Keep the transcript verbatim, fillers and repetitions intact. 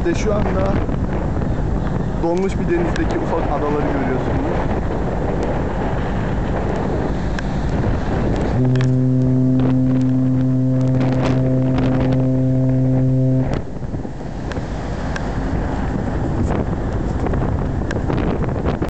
İşte şu anda donmuş bir denizdeki ufak adaları görüyorsunuz.